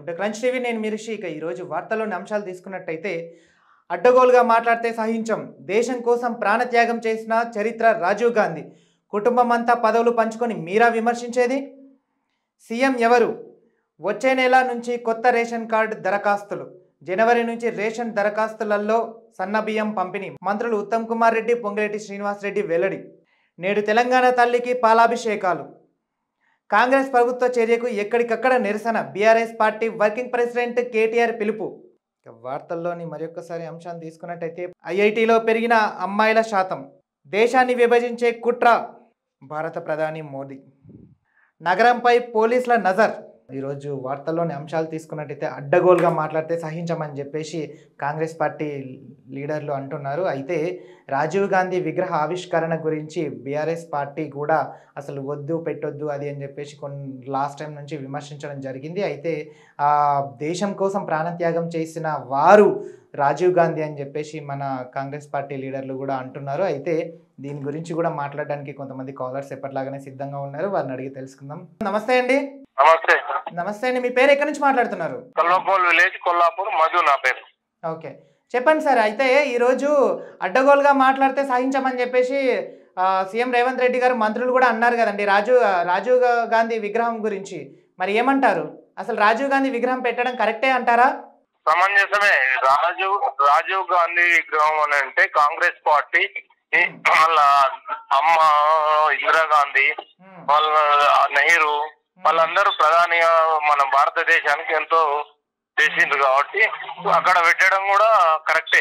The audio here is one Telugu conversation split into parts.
Welcome to crunch TV. నేను మీ రిషి. ఈ రోజు వార్తల్లోని అంశాలు తీసుకున్నట్టయితే అడ్డగోలుగా మాట్లాడితే సహించం, దేశం కోసం ప్రాణత్యాగం చేసిన చరిత్ర రాజీవ్ గాంధీ, కుటుంబం అంతా పదవులు పంచుకొని మీరా విమర్శించేది, సీఎం ఎవరు, వచ్చే నెల నుంచి కొత్త రేషన్ కార్డు దరఖాస్తులు, జనవరి నుంచి రేషన్ దరఖాస్తులలో సన్నబియ్యం పంపిణీ, మంత్రులు ఉత్తమ్ కుమార్ రెడ్డి, పొంగిరెడ్డి శ్రీనివాస్ రెడ్డి వెల్లడి, నేడు తెలంగాణ తల్లికి పాలాభిషేకాలు, కాంగ్రెస్ ప్రభుత్వ చర్యకు ఎక్కడికక్కడ నిరసన, BRS party working president KTR పిలుపు. వార్తల్లోని మరొకసారి అంశాన్ని తీసుకున్నట్టయితే ఐఐటీలో పెరిగిన అమ్మాయిల శాతం, దేశాన్ని విభజించే కుట్ర, భారత ప్రధాని మోదీ, నగరంపై పోలీసుల నజర్. ఈరోజు వార్తల్లోని అంశాలు తీసుకున్నట్టయితే అడ్డగోలుగా మాట్లాడితే సహించమని చెప్పేసి కాంగ్రెస్ పార్టీ లీడర్లు అంటున్నారు. అయితే రాజీవ్ గాంధీ విగ్రహ ఆవిష్కరణ గురించి బీఆర్ఎస్ పార్టీ కూడా అసలు వద్దు పెట్టొద్దు అది అని చెప్పేసి లాస్ట్ టైం నుంచి విమర్శించడం జరిగింది. అయితే ఆ దేశం కోసం ప్రాణత్యాగం చేసిన వారు రాజీవ్ గాంధీ అని చెప్పేసి మన కాంగ్రెస్ పార్టీ లీడర్లు కూడా అంటున్నారు. అయితే దీని గురించి కూడా మాట్లాడడానికి కొంతమంది కాలర్స్ ఎప్పటిలాగానే సిద్ధంగా ఉన్నారు. వారిని అడిగి తెలుసుకుందాం. నమస్తే అండి. నమస్తే అండి. మీ పేరు ఎక్కడి నుంచి మాట్లాడుతున్నారు? కొల్లాపూర్ విలేజ్, కొల్లాపూర్ మధు నా పేరు. ఓకే, చెప్పండి సార్. అయితే ఈరోజు అడ్డగోలుగా మాట్లాడితే సహించమని చెప్పేసి సీఎం రేవంత్ రెడ్డి గారు, మంత్రులు కూడా అన్నారు కదండి రాజీవ్ గాంధీ విగ్రహం గురించి. మరి ఏమంటారు? అసలు రాజీవ్ గాంధీ విగ్రహం పెట్టడం కరెక్టే అంటారా? సమంజసమే. రాజీవ్ గాంధీ విగ్రహం అని అంటే కాంగ్రెస్ పార్టీ వాళ్ళ అమ్మ ఇందిరాగాంధీ, వాళ్ళ నెహ్రూ, వాళ్ళందరూ ప్రధానిగా మన భారతదేశానికి ఎంతో చేసిండ్రు కాబట్టి అక్కడ పెట్టడం కూడా కరెక్టే.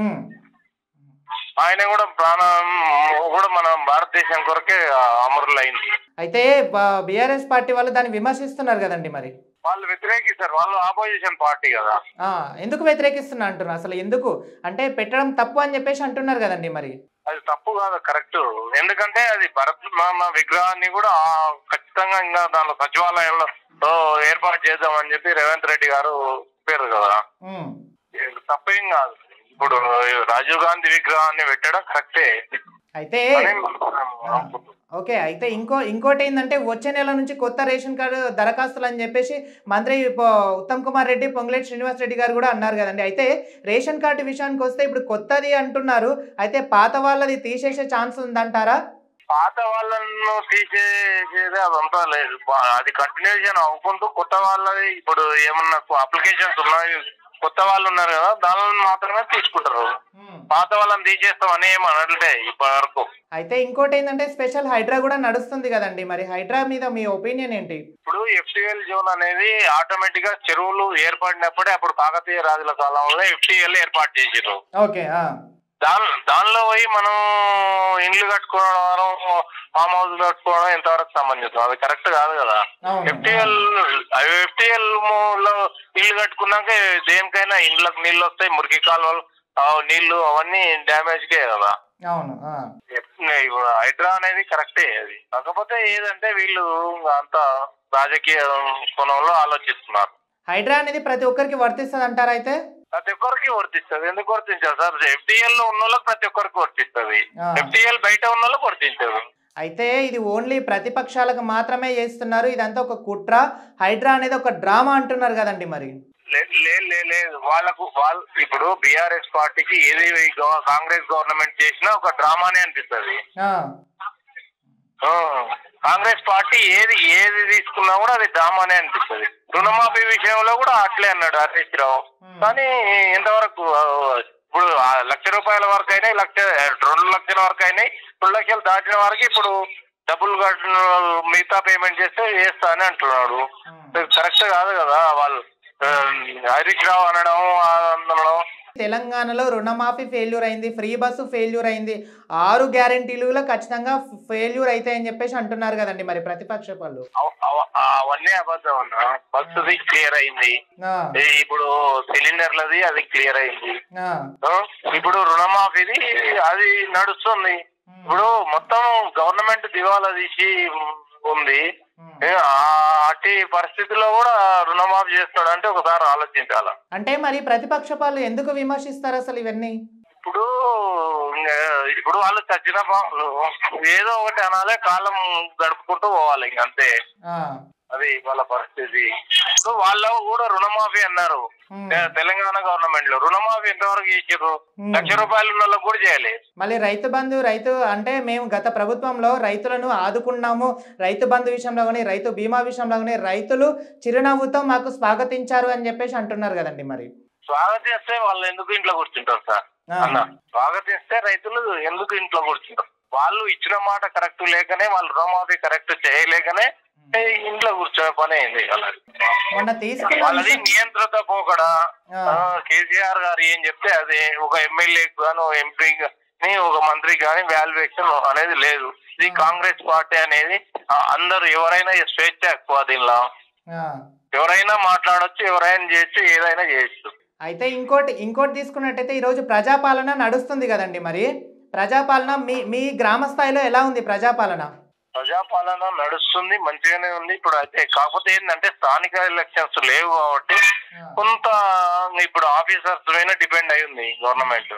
ఆయన కూడా ప్రాణం కూడా మన భారతదేశం కొరకే అమరులైంది. అయితే బీఆర్ఎస్ పార్టీ వాళ్ళు దాన్ని విమర్శిస్తున్నారు కదండి. మరి వాళ్ళు వ్యతిరేకిస్తారు, వాళ్ళు ఆపోజిషన్ పార్టీ కదా. ఎందుకు వ్యతిరేకిస్తున్నా అంటున్నారు? అసలు ఎందుకు అంటే పెట్టడం తప్పు అని చెప్పేసి అంటున్నారు కదండి. మరి అది తప్పు కాదు, కరెక్ట్. ఎందుకంటే అది భరతమాత విగ్రహాన్ని కూడా ఖచ్చితంగా ఇంకా దానిలో సచివాలయంలో ఏర్పాటు చేద్దామని చెప్పి రేవంత్ రెడ్డి గారు చెప్పారు కదా. తప్పేం కాదు. ఇప్పుడు రాజీవ్ గాంధీ విగ్రహాన్ని పెట్టడం కరెక్టే. అయితే ఓకే, అయితే ఇంకోటి ఏంటంటే వచ్చే నెల నుంచి కొత్త రేషన్ కార్డు దరఖాస్తులు అని చెప్పేసి మంత్రి ఉత్తమ్ కుమార్ రెడ్డి, పొంగిరెడ్డి శ్రీనివాస్ రెడ్డి గారు కూడా అన్నారు కదండి. అయితే రేషన్ కార్డు విషయానికి వస్తే ఇప్పుడు కొత్తది అంటున్నారు. అయితే పాత వాళ్ళది తీసేసే ఛాన్స్ ఉందంటారా? పాత వాళ్ళను తీసేసేది అదంతా లేదు, అది కంటిన్యూషన్ అవ్వకుంటూ కొత్త వాళ్ళది ఇప్పుడు ఏమన్నా అప్లికేషన్స్ ఉన్నాయి, కొత్త వాళ్ళు ఉన్నారు కదా, దానిని మాత్రమే తీసుకుంటారు. పాత వాళ్ళని తీసేస్తాం అని ఏమనట్లే ఇప్పటి వరకు. అయితే ఇంకోటి ఏంటంటే స్పెషల్ హైడ్రా కూడా నడుస్తుంది కదండి. మరి హైడ్రా మీద మీ ఒపీనియన్ ఏంటి? ఇప్పుడు FTL జోన్ అనేది ఆటోమేటిక్ గా చెరువులు ఏర్పడినప్పుడే అప్పుడు కాకతీయ రాజుల కాలంలో FTL ఏర్పాటు చేసారు. ఓకే, దానిలో పోయి మనం ఇండ్లు కట్టుకోవడం, ఫామ్ హౌస్ కట్టుకోవడం ఎంతవరకు సమంజసం? అది కరెక్ట్ కాదు కదా. FTL లో ఇల్లు కట్టుకున్నాక దేనికైనా ఇండ్లకు నీళ్ళు వస్తాయి, మురికి కాలువలు నీళ్లు అవన్నీ డ్యామేజ్ కే కదా. హైడ్రా అనేది కరెక్టే. అది కాకపోతే ఏదంటే వీళ్ళు అంత రాజకీయ కోణంలో ఆలోచిస్తున్నారు. హైడ్రా అనేది ప్రతి ఒక్కరికి వర్తిస్తుంది అంటారా? అయితే ప్రతి ఒక్కరికి వర్తిస్తుంది. ఎందుకు వర్తించారు సార్? FTL లో ఉన్న వాళ్ళకి ప్రతి ఒక్కరికి వర్తిస్తుంది, FTL బయట ఉన్న వాళ్ళకి వర్తించదు. అయితే ఇది ఓన్లీ ప్రతిపక్షాలకు మాత్రమే చేస్తున్నారు, ఇదంతా ఒక కుట్ర, హైడ్రా అనేది ఒక డ్రామా అంటున్నారు కదండి. మరి లేదు, వాళ్ళు ఇప్పుడు బీఆర్ఎస్ పార్టీకి ఏది కాంగ్రెస్ గవర్నమెంట్ చేసినా ఒక డ్రామానే అనిపిస్తుంది. కాంగ్రెస్ పార్టీ ఏది తీసుకున్నా కూడా అది డ్రామానే అనిపిస్తుంది. రుణమాఫీ విషయంలో కూడా అట్లే అన్నాడు హరీష్ రావు. కానీ ఎంతవరకు ఇప్పుడు ₹1,00,000 వరకు అయినాయి, 2 లక్షల వరకు అయినాయి, 2 లక్షలు దాటిన వరకు ఇప్పుడు డబ్బులు కట్టిన మిగతా పేమెంట్ చేస్తే వేస్తా అని అంటున్నాడు. కరెక్ట్ కాదు కదా. వాళ్ళు హరీష్ రావు అనడం. తెలంగాణలో రుణమాఫీ ఫెయిల్యూర్ అయింది, ఫ్రీ బస్సు ఫెయిల్యూర్ అయింది, 6 గ్యారెంటీలు ఖచ్చితంగా ఫెయిల్యూర్ అవుతాయని చెప్పేసి అంటున్నారు కదండి. మరి ప్రతిపక్ష వాళ్ళు అవన్నీ అబద్ధం అన్న. బస్సుది క్లియర్ అయింది, ఇప్పుడు సిలిండర్లది అది క్లియర్ అయింది, ఇప్పుడు రుణమాఫీది అది నడుస్తుంది. ఇప్పుడు మొత్తం గవర్నమెంట్ దివాలా తీసి ఉంది. అట్టి పరిస్థితుల్లో కూడా రుణమాఫీ చేస్తాడు అంటే ఒకసారి ఆలోచించాల. అంటే మరి ప్రతిపక్ష వాళ్ళు ఎందుకు విమర్శిస్తారు అసలు ఇవన్నీ? ఇప్పుడు వాళ్ళు చచ్చిన ఏదో ఒకటి అనాలే, కాలం గడుపుకుంటూ పోవాలి ఇంకంతే. అది వాళ్ళ పరిస్థితి. ఇప్పుడు వాళ్ళు కూడా రుణమాఫీ అన్నారు తెలంగాణ గవర్నమెంట్ లో. రుణమాఫీ ఎంతవరకు చేసారు? ₹1,00,000 ఉన్న వాళ్ళకి కూడా చేయాలి. మళ్ళీ రైతు బంధు అంటే మేము గత ప్రభుత్వంలో రైతులను ఆదుకున్నాము, రైతు బంధు విషయంలో కానీ రైతు బీమా విషయంలో కానీ రైతులు చిరునవ్వుతో మాకు స్వాగతించారు అని చెప్పేసి అంటున్నారు కదండి. మరి స్వాగతిస్తే వాళ్ళు ఎందుకు ఇంట్లో కూర్చుంటారు సార్ అన్న? స్వాగతిస్తే రైతులు ఎందుకు ఇంట్లో కూర్చుంటారు? వాళ్ళు ఇచ్చిన మాట కరెక్ట్ లేకనే, వాళ్ళు రుణమాఫీ కరెక్ట్ చేయలేకనే ఇంట్లో కూర్చొని పని అయింది వాళ్ళది. నియంత్రిత పోకడా. కేసీఆర్ గారు ఏం చెప్తే అది ఒక ఎమ్మెల్యేకి గాను ఎంపీ గాని ఒక మంత్రికి గాని వాల్యుయేషన్ అనేది లేదు. ఇది కాంగ్రెస్ పార్టీ అనేది అందరు ఎవరైనా స్వేచ్ఛ ఎక్కువ దీనిలో. ఎవరైనా మాట్లాడొచ్చు, ఎవరైనా చేయొచ్చు, ఏదైనా చేయొచ్చు. అయితే ఇంకోటి తీసుకున్నట్టయితే ఈరోజు ప్రజాపాలన నడుస్తుంది కదండి. మరి ప్రజాపాలన మీ గ్రామ స్థాయిలో ఎలా ఉంది? ప్రజాపాలన నడుస్తుంది, మంచిగానే ఉంది. ఇప్పుడు అయితే కాకపోతే ఏంటంటే స్థానిక ఎలక్షన్స్ లేవు కాబట్టి కొంత ఇప్పుడు ఆఫీసర్స్ పైన డిపెండ్ అయి ఉంది గవర్నమెంట్.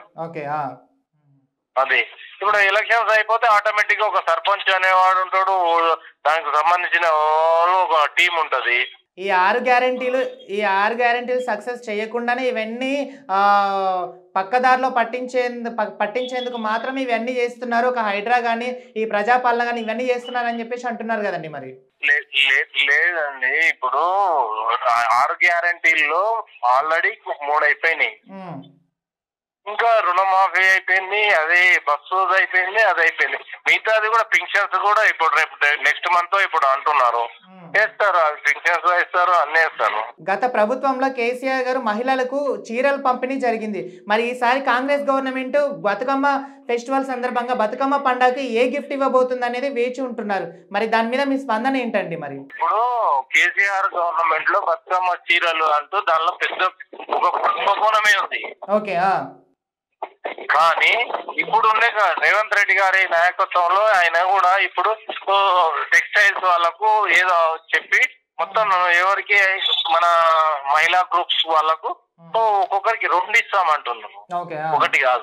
అది ఇప్పుడు ఎలక్షన్స్ అయిపోతే ఆటోమేటిక్ గా ఒక సర్పంచ్ అనేవాడు ఉంటాడు, దానికి సంబంధించిన ఒక టీం ఉంటది. ఈ 6 గ్యారెంటీలు సక్సెస్ చేయకుండానే ఇవన్నీ పక్కదారిలో పట్టించేందుకు మాత్రమే ఇవన్నీ చేస్తున్నారు. ఒక హైడ్రా కానీ ఈ ప్రజాపాలన కానీ ఇవన్నీ చేస్తున్నారు అని చెప్పేసి అంటున్నారు కదండి. మరి లేదండి, ఇప్పుడు 6 గ్యారెంటీల్లో ఆల్రెడీ 3 అయిపోయినాయి. ఇంకా రుణమాఫీ అయిపోయింది, అదే బస్సు అయిపోయింది, అది అయిపోయింది. మిగతాది కూడా పింఛన్స్ కూడా ఇప్పుడు రేపు నెక్స్ట్ మంత్ ఇప్పుడు అంటున్నారు చేస్తారు. అది పింఛన్స్ ఇస్తారు, అన్నీ ఇస్తారు. గత ప్రభుత్వంలో కేసీఆర్ గారు మహిళలకు చీరలు పంపిణీ జరిగింది. మరి ఈసారి కాంగ్రెస్ గవర్నమెంట్ బతుకమ్మ ఫెస్టివల్ సందర్భంగా బతుకమ్మ పండుగకి ఏ గిఫ్ట్ ఇవ్వబోతుంది అనేది వేచి ఉంటున్నారు. మరి దాని మీద మీ స్పందన ఏంటండి? మరి ఇప్పుడు కేసీఆర్ గవర్నమెంట్ లో బతుకమ్మ చీరలు అంటూ దానిలో పెద్ద ఒక కుంభకోణమే ఉంది. ఓకే. కానీ ఇప్పుడు ఉండే రేవంత్ రెడ్డి గారి నాయకత్వంలో ఆయన కూడా ఇప్పుడు టెక్స్టైల్స్ వాళ్ళకు ఏదో చెప్పి మొత్తం ఎవరికి మన మహిళా గ్రూప్స్ వాళ్ళకు ఒక్కొక్కరికి 2 ఇస్తామంటున్నాము, ఒకటి కాదు.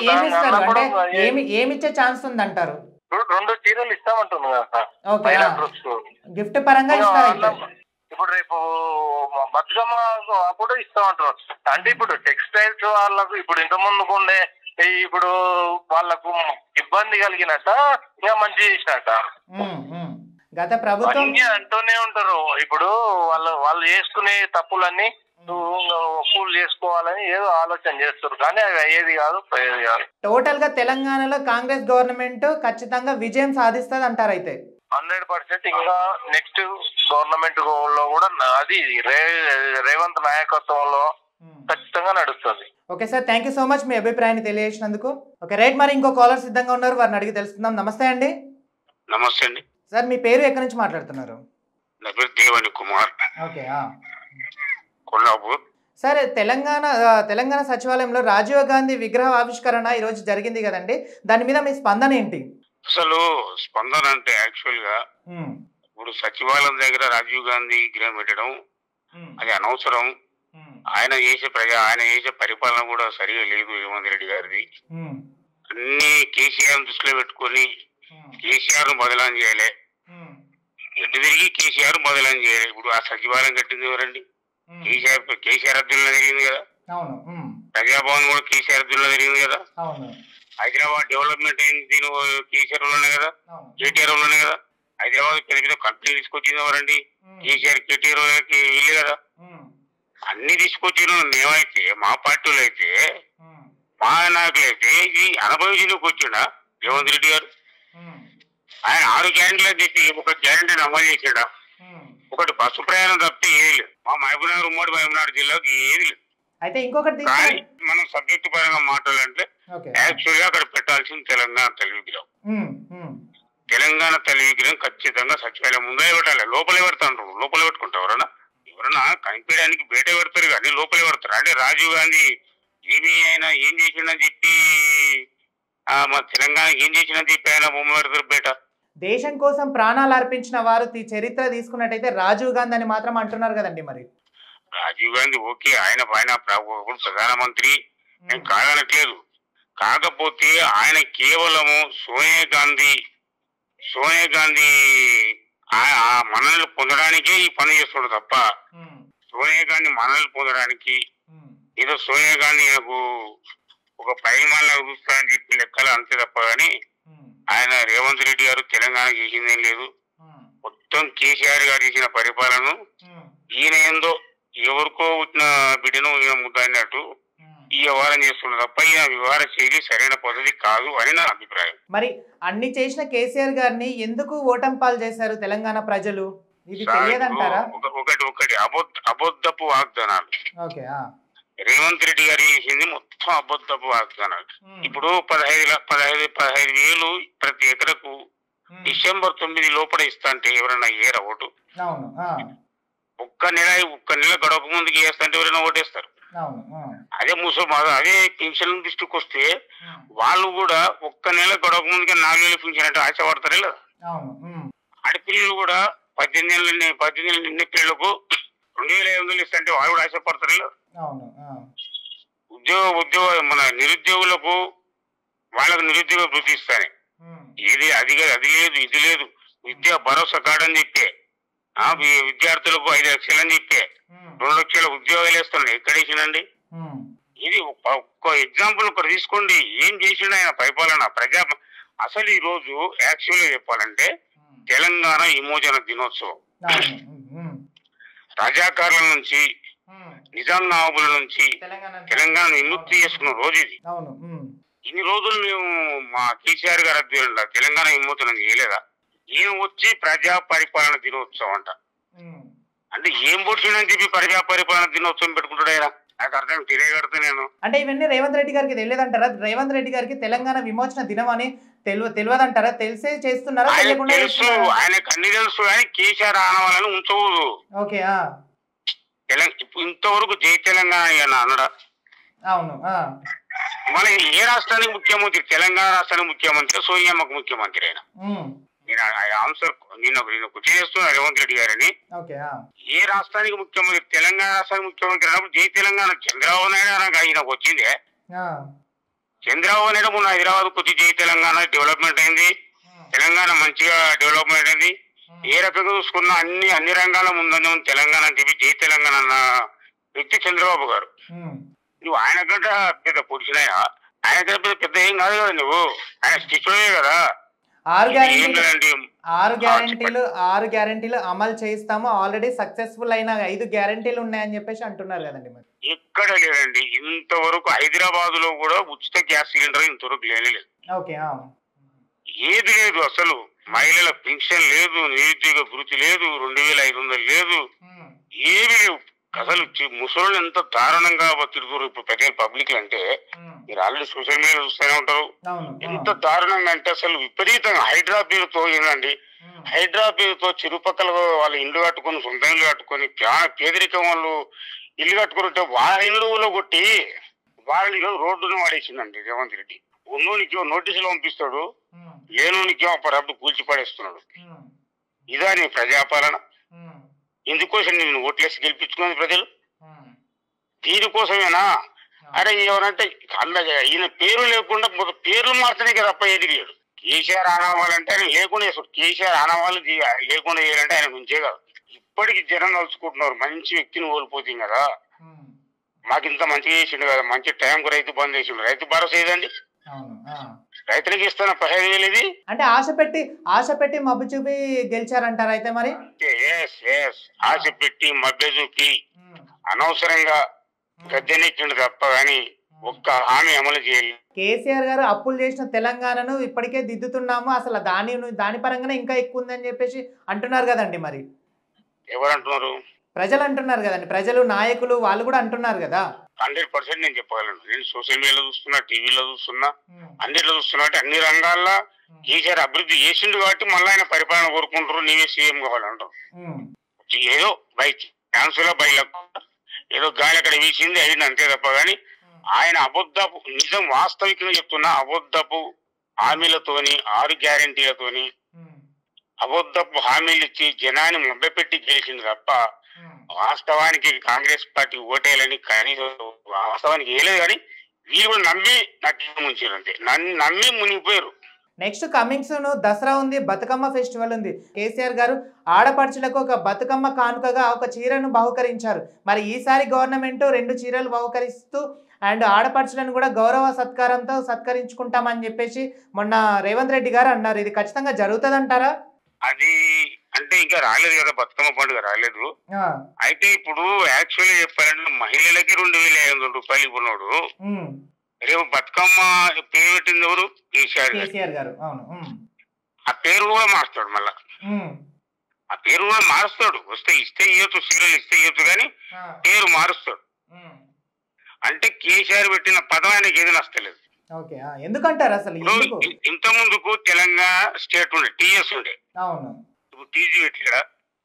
ఏమిచ్చే ఛాన్స్ ఉంది అంటారు? 2 చీరలు ఇస్తామంటున్నాం కదా సార్ మహిళా గ్రూప్స్ గిఫ్ట్ పరంగా. ఇప్పుడు రేపు బతుకమ్మ అప్పుడు ఇస్తామంటున్నారు. అంటే ఇప్పుడు టెక్స్టైల్స్ వాళ్ళకు ఇప్పుడు ఇంత ముందుకు ఉండే ఇప్పుడు వాళ్ళకు ఇబ్బంది కలిగినట్ట ఇంకా మంచి చేసినట్ట గత ప్రభుత్వం అంటూనే ఉంటారు. ఇప్పుడు వాళ్ళు చేసుకునే తప్పులన్నీ ఫుల్ చేసుకోవాలని ఏదో ఆలోచన చేస్తారు, కానీ అవి అయ్యేది కాదు, పోయేది కాదు. టోటల్ గా తెలంగాణలో కాంగ్రెస్ గవర్నమెంట్ ఖచ్చితంగా విజయం సాధిస్తుంది అంటారు. అయితే 100% ఇంకా నెక్స్ట్ గవర్నమెంట్ లో కూడా అది రేవంత్ నాయకత్వంలో ఖచ్చితంగా నడుస్తుంది. Okay sir, thank you so much మీ అభిప్రాయాన్ని తెలియజేసినందుకు. ఓకే రైట్, మరి ఇంకో కాలర్ సిద్ధంగా ఉన్నారు, వారిని అడిగి తెలుసుకుందాం. నమస్తే అండి. నమస్తే అండి సార్, మీ పేరు ఎక్కడి నుంచి మాట్లాడుతున్నారు? నా పేరు దేవని కుమార్. ఓకే. కొల్లాపూర్. సార్, తెలంగాణ సచివాలయంలో రాజీవ్ గాంధీ విగ్రహ ఆవిష్కరణ ఈరోజు జరిగింది కదండి, దాని మీద మీ స్పందన ఏంటి? అసలు స్పందన అంటే యాక్చువల్ గా ఇప్పుడు సచివాలయం దగ్గర రాజీవ్ గాంధీ విగ్రహం పెట్టడం అది అనవసరం. ఆయన చేసే పరిపాలన కూడా సరిగా లేదు రేవంత్ రెడ్డి గారిది. అన్ని కేసీఆర్ దృష్టిలో పెట్టుకొని కేసీఆర్ బదలాం చేయలే, ఎటు తిరిగి కేసీఆర్ బదలాం చేయలే. ఇప్పుడు ఆ సచివాలయం కట్టింది ఎవరండి? కేసీఆర్ అబ్దుల్లా జరిగింది కదా. ప్రజాభవన్ కూడా కేసీఆర్ అబ్దుల్లా జరిగింది కదా. హైదరాబాద్ డెవలప్మెంట్ అయింది దీని కేసీఆర్ లోనే కదా, కేటీఆర్ లోనే కదా. హైదరాబాద్ పెద్ద పెద్ద కంపెనీ తీసుకొచ్చింది ఎవరండి? కేసీఆర్ కేటీఆర్ వీళ్ళు కదా. అన్ని తీసుకొచ్చిన మేమైతే మా పార్టీలో అయితే మా నాయకులు అయితే ఇది అనుభవించేందుకు వచ్చిండా రేవంత్ రెడ్డి గారు? ఆయన 6 గ్యారెంటీలు చెప్పి ఒక గ్యారెంటీని అమలు చేసాడా? ఒకటి బస్సు ప్రయాణం తప్పితే ఏది లేదు. మా మహబూబ్నగర్ ఉమ్మడి మహబూబ్నగర్ జిల్లాకు ఏది లేదు. అయితే ఇంకొకటి కానీ మనం సబ్జెక్ట్ పరంగా మాట్లాడాలంటే యాక్చువల్ గా అక్కడ పెట్టాల్సింది తెలంగాణ తల్లి విగ్రహం. తెలంగాణ తల్లి విగ్రహం ఖచ్చితంగా సచివాలయం ముందే పెట్టాలి. లోపలే పెడతాంటారు, లోపలే పెట్టుకుంటారు. ఎవరన్నా కనిపించడానికి బయట పెడతారు కానీ లోపలే పెడతారు. అంటే రాజీవ్ గాంధీ ఏమి అయినా ఏం చేసిందని చెప్పి మా తెలంగాణ ఏం చేసిందని చెప్పి ఆయన బొమ్మ పెడతారు బయట. దేశం కోసం ప్రాణాలు అర్పించిన వారు చరిత్ర తీసుకున్నట్టయితే రాజీవ్ గాంధీ అని మాత్రం అంటున్నారు కదండి. మరి రాజీవ్ గాంధీ ఓకే, ఆయన ప్రధానమంత్రి, నేను కాదనట్లేదు. కాకపోతే ఆయన కేవలము సోనియా గాంధీ మనల్ని పొందడం పొందడానికే ఈ పని చేస్తున్నాడు తప్ప సోనియా గాంధీ మనల్ని పొందడానికి ఏదో సోనియా గాంధీ నాకు ఒక పైమాల చూస్తా అని చెప్పి లెక్కలు అంతే తప్ప కానీ ఆయన రేవంత్ రెడ్డి గారు తెలంగాణ చేసిందేం లేదు. మొత్తం కేసీఆర్ గారు చేసిన పరిపాలన ఈయన ఏందో ఎవరికో వచ్చిన బిడ్డను ఈయన ముద్దన్నట్టు ఈ వ్యవహారం చేస్తున్నారు తప్ప ఈయన వ్యవహార శైలి సరైన పద్ధతి కాదు అని నా అభిప్రాయం. మరి అన్ని చేసిన కేసీఆర్ గారిని ఎందుకు ఓటమి పాలు చేశారు తెలంగాణ ప్రజలు? ఇది తెలియదంటారా? ఒకటి అబద్ధపు వాగ్దానాలు. రేవంత్ రెడ్డి గారు చేసింది మొత్తం అబద్ధపు వాగ్దానాలు. ఇప్పుడు 15,000 ప్రతి ఎకరకు డిసెంబర్ 9 లోపల ఇస్తా అంటే ఎవరైనా ఏరా ఓటు? ఒక్క నెల గడప ముందుకి వేస్తా అంటే ఎవరైనా ఓటేస్తారు. అదే అదే పెన్షన్ దృష్టికి వస్తే వాళ్ళు కూడా ఒక్క నెల గడప ముందుకే 4,000 పెన్షన్ అంటే ఆశపడతారే లేదా? ఆడపిల్లలు కూడా 18 నిన్న పిల్లలకు 2,500 ఇస్తా అంటే వాళ్ళు కూడా ఆశపడతారు లేదా? ఉద్యోగ మన నిరుద్యోగులకు వాళ్ళకు నిరుద్యోగ వృత్తి ఇస్తానే ఏది అది లేదు ఇది లేదు. విద్యా భరోసా కార్డు అని చెప్పే విద్యార్థులకు 5 లక్షలు అని చెప్పే 2 లక్షల ఉద్యోగాలు వేస్తున్నాడు. ఎక్కడ వేసినండి? ఇది ఒక్క ఎగ్జాంపుల్ ఒకటి తీసుకోండి. ఏం చేసిండు ఆయన పరిపాలన అసలు ఈ రోజు యాక్చువల్ గా చెప్పాలంటే తెలంగాణ విమోచన దినోత్సవం. రజాకారుల నుంచి నిజాం నవాబుల నుంచి తెలంగాణ విముక్తి చేసుకున్న రోజు ఇది. ఇన్ని రోజులు మేము మా కేసీఆర్ గారి అధ్యయనంలో తెలంగాణ విమోచనం చేయలేదా? ఈయన వచ్చి ప్రజా పరిపాలన దినోత్సవం అంట. అంటే ఏం పొడిచిందని చెప్పి ప్రజా పరిపాలన దినోత్సవం పెట్టుకుంటాడు ఆయన? నాకు అర్థం తెలియగడతా నేను. అంటే ఇవన్నీ రేవంత్ రెడ్డి గారికి తెలియదంటారా? రేవంత్ రెడ్డి గారికి తెలంగాణ విమోచన దినం అని తెలియదంటారా? తెలిసే చేస్తున్నారా? తెలుసు, ఆయనకు అన్ని తెలుసు కానీ కేసీఆర్ ఆనవాళ్ళని ఉంచకూడదు. ఇంతవరకు జై తెలంగాణ అన్నడా? అవును. మన ఏ రాష్ట్రానికి ముఖ్యమంత్రి? తెలంగాణ రాష్ట్రానికి ముఖ్యమంత్రి, సోనియామ్మకు ముఖ్యమంత్రి ఆయన. నేను ఆన్సర్ నేను గుర్తు చేస్తున్నా రేవంత్ రెడ్డి గారని. ఏ రాష్ట్రానికి ముఖ్యమంత్రి? తెలంగాణ రాష్ట్రానికి ముఖ్యమంత్రి అన్నప్పుడు జై తెలంగాణ. చంద్రబాబు నాయుడు ఆయనకు వచ్చిందే. చంద్రబాబు నాయుడు మొన్న హైదరాబాద్ వచ్చి జై తెలంగాణ డెవలప్మెంట్ అయింది, తెలంగాణ మంచిగా డెవలప్మెంట్ అయింది. ఏ రకంగా చూసుకున్నా అన్ని రంగాల ముందు తెలంగాణ అని చెప్పి జై తెలంగాణ అన్న వ్యక్తి చంద్రబాబు గారు. నువ్వు ఆయన కంటే పెద్ద పురుషుడు, ఆయన కంటే పెద్ద ఏం కాదు కదా నువ్వు. ఆయన శిష్యుడే కదా. 6 గ్యారెంటీలు అమలు చేస్తాము, ఆల్రెడీ సక్సెస్ఫుల్ అయిన 5 గ్యారెంటీలు ఉన్నాయని చెప్పేసి అంటున్నారు కదండి. మరి ఎక్కడ లేదండి ఇంతవరకు. హైదరాబాద్ లో కూడా ఉచిత గ్యాస్ సిలిండర్ ఇంతవరకు లేదు. ఏది లేదు అసలు. మహిళల పెన్షన్ లేదు, నిరుద్యోగ వృత్తి లేదు, 2,500 లేదు, ఏమి లేవు అసలు. ముసలు ఎంత దారుణంగా తిరుగుతారు ఇప్పుడు ప్రజలు పబ్లిక్ అంటే. మీరు ఆల్రెడీ సోషల్ మీడియా చూస్తూనే ఉంటారు. ఎంత దారుణంగా అంటే అసలు విపరీతంగా హైడ్రా పేరుతో ఏందండి, హైడ్రా పేరుతో చిరుపక్కల వాళ్ళు ఇల్లు కట్టుకొని, సొంత ఇల్లు కట్టుకొని, పేదరికం వాళ్ళు ఇల్లు కట్టుకుంటే వాళ్ళ ఇల్లులో కొట్టి వాళ్ళని రోడ్డును వాడేసిందండి రేవంత్ రెడ్డి. ఉన్నోనికి నోటీసులు పంపిస్తాడు, లేనోనికి అప్పుడప్పుడు కూల్చి పడేస్తున్నాడు. ఇదా నీ ప్రజాపాలన? ఇందుకోసం నేను ఓట్లేసి గెలిపించుకున్నది ప్రజలు దీనికోసమేనా? అరే ఎవరంటే ఈయన పేరు లేకుండా పేర్లు మార్చడానికి తప్ప ఏది లేడు. కేసీఆర్ ఆనవాళ్ళంటే ఆయన లేకుండా చేస్తాడు. కేసీఆర్ ఆనవాళ్ళు లేకుండా చేయాలంటే ఆయన నుంచే కాదు. ఇప్పటికి జనం కలుసుకుంటున్నారు. మంచి వ్యక్తిని కోల్పోతుంది కదా. మాకు ఇంత మంచిగా చేసిండు కదా, మంచి టైంకు రైతు బంద్ చేసిండు. రైతు భరోసా ఏదండి? రైతులకి ఇస్తున్న 15,000 ఇది. అంటే ఆశ పెట్టి మబ్బు చూపి గెలిచారంటారు అయితే మరి? ఆశ పెట్టి మబ్బు చూపి అనవసరంగా గద్దెనెక్కిండు తప్ప కానీ ఒక్క హామీ అమలు చేయాలి. కేసీఆర్ గారు అప్పులు చేసిన తెలంగాణను ఇప్పటికే దిద్దుతున్నాము, అసలు దాని పరంగానే ఇంకా ఎక్కువ ఉందని చెప్పేసి అంటున్నారు కదండి. మరి ఎవరు అంటున్నారు? ప్రజలు అంటున్నారు కదండి. ప్రజలు, నాయకులు వాళ్ళు కూడా అంటున్నారు కదా. 100% నేను చెప్పగలను. నేను సోషల్ మీడియాలో చూస్తున్నా, టీవీలో చూస్తున్నా, అన్నిట్లో చూస్తున్నా. అంటే అన్ని రంగాల్లో కేసీఆర్ అభివృద్ధి చేసిండు కాబట్టి మళ్ళీ ఆయన పరిపాలన కోరుకుంటారు, నీవే సీఎం కావాలంటారు. ఏదో బై ఛాన్స్ లో ఏదో గాలి అక్కడ వీసింది అయింది అంతే తప్ప కానీ ఆయన అబద్ధపు నిజం వాస్తవికంగా చెప్తున్నా అబద్ధపు హామీలతోని 6 గ్యారెంటీలతోని అబద్ధపు హామీలు ఇచ్చి జనాన్ని మభ్యపెట్టి గెలిచింది తప్ప వాస్తవానికి కాంగ్రెస్ పార్టీ ఓటేయాలని కనీసం వాస్తవానికి వేయలేదు. కానీ వీళ్ళు కూడా నమ్మి నమ్మి మునిగిపోయారు. నెక్స్ట్ కమింగ్ సూన్ దసరా ఉంది, బతుకమ్మ ఫెస్టివల్ ఉంది. కేసీఆర్ గారు ఆడపడుచులకు ఒక బతుకమ్మ కానుకగా ఒక చీరను బహుకరించారు. మరి ఈసారి గవర్నమెంట్ 2 చీరలు బహుకరిస్తూ అండ్ ఆడపడుచులను కూడా గౌరవ సత్కారంతో సత్కరించుకుంటామని చెప్పేసి మొన్న రేవంత్ రెడ్డి గారు అన్నారు. ఇది ఖచ్చితంగా జరుగుతుందంటారా? అది అంటే ఇంకా రాలేదు కదా, బతుకమ్మ పండుగ రాలేదు. అయితే ఇప్పుడు యాక్చువల్లీ చెప్పాలంటే మహిళలకి 2,500 రూపాయలు ఇవ్వన్నాడు. రేపు బతుకమ్మ పేరు పెట్టింది ఎవరు? కేసీఆర్ గారు. ఆ పేరు కూడా మారుస్తాడు, మళ్ళా ఆ పేరు కూడా మారుస్తాడు. ఇస్తే ఇవ్వచ్చు, సీరియల్ ఇస్తే ఇవ్వచ్చు, కానీ పేరు మారుస్తాడు. అంటే కేసీఆర్ పెట్టిన పదం ఆయనకి ఏది నచ్చలేదు. ఎందుకంటారు అసలు? ఇంత ముందుకు తెలంగాణ స్టేట్ ఉండే, టీఎస్ ఉండే, ఇప్పుడు టీజీ పెట్టాడా?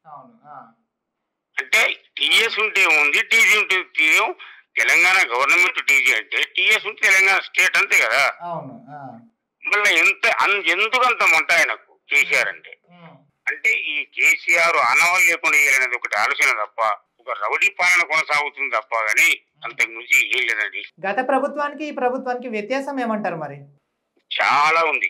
అంటే టీఎస్ ఉంటే ఉంది, టీజీ ఉంటే తెలంగాణ గవర్నమెంట్ టీజీ అంటే టీఎస్ ఉంటే తెలంగాణ స్టేట్ అంతే కదా. మళ్ళీ ఎందుకు అంత మంట ఆయనకు కేసీఆర్ అంటే ఈ కేసీఆర్ ఆనవాళ్ళు లేకుండా వేయాలనేది ఒకటి ఆలోచన తప్ప, ఒక రౌడీ పాలన కొనసాగుతుంది తప్ప కానీ అంతకు మించి ఏం లేదండి. గత ప్రభుత్వానికి ఈ ప్రభుత్వానికి వ్యత్యాసం ఏమంటారు మరి? చాలా ఉంది.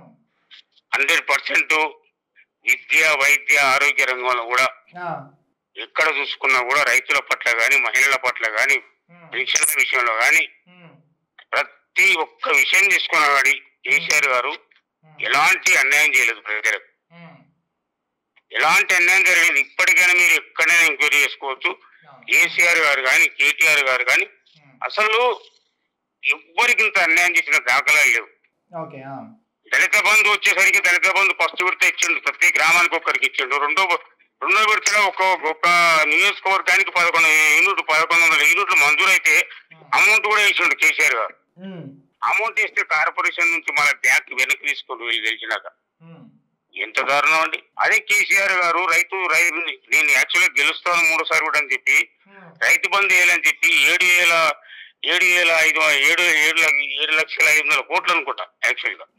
100% విద్య, వైద్య, ఆరోగ్య రంగంలో కూడా ఎక్కడ చూసుకున్నా కూడా రైతుల పట్ల గాని, మహిళల పట్ల గాని, పెన్షన్ల విషయంలో గాని ప్రతి ఒక్క విషయం తీసుకున్నా కానీ కేసీఆర్ గారు ఎలాంటి అన్యాయం చేయలేదు ప్రజలకు. ఎలాంటి అన్యాయం జరగలేదు. ఇప్పటికైనా మీరు ఎక్కడైనా ఎంక్వైరీ చేసుకోవచ్చు. కేసీఆర్ గారు కానీ, కేటీఆర్ గారు కానీ అసలు ఎవ్వరికి ఇంత అన్యాయం చేసిన దాఖలాలు లేవు. దళిత బంధు వచ్చేసరికి దళిత బంధు ఫస్ట్ విడత ఇచ్చిండు, ప్రతి గ్రామానికి ఒక్కరికి ఇచ్చిండు. రెండో విడతలో ఒక్క నియోజకవర్గానికి 1100 యూనిట్లు మంజూరైతే అమౌంట్ కూడా ఇచ్చిండు కేసీఆర్ గారు. అమౌంట్ ఇస్తే కార్పొరేషన్ నుంచి మన బ్యాంక్ వెనక్కి తీసుకొని వెళ్ళి గెలిచినాక ఎంత దారుణం అండి. అదే కేసీఆర్ గారు నేను యాక్చువల్గా గెలుస్తాను 3సారి కూడా అని చెప్పి రైతు బంధు వేయాలని చెప్పి 7,500 కోట్లు అనుకుంటా. యాక్చువల్ గా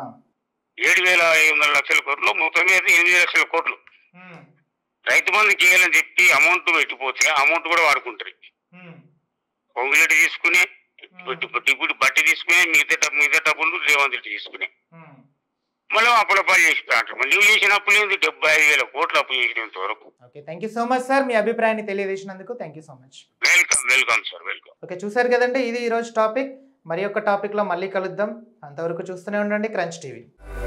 7,500 కోట్లు, మొత్తం మీద 8 లక్షల కోట్లు రైతు బంధుకి వేయాలని చెప్పి అమౌంట్ పెట్టిపోతే అమౌంట్ కూడా వాడుకుంటారు. పొంగులెడ్డి తీసుకునే, బట్టి తీసుకునే, మిగతా డబ్బులు రేవంత్ రెడ్డి తీసుకునే, మళ్ళీ అప్పుల పాలు చేసిపోయారు. నువ్వు చేసిన అప్పులు 75,000 కోట్లు అప్పు చేసినంత వరకు. Thank you so much sir, మీ అభిప్రాయాన్ని తెలియజేసినందుకు thank you so much. Welcome sir, welcome. Okay, చూసారు కదండి, ఇది ఈరోజు టాపిక్. మరి ఒక టాపిక్లో మళ్ళీ కలుద్దాం. అంతవరకు చూస్తూనే ఉండండి క్రంచ్ టీవీ.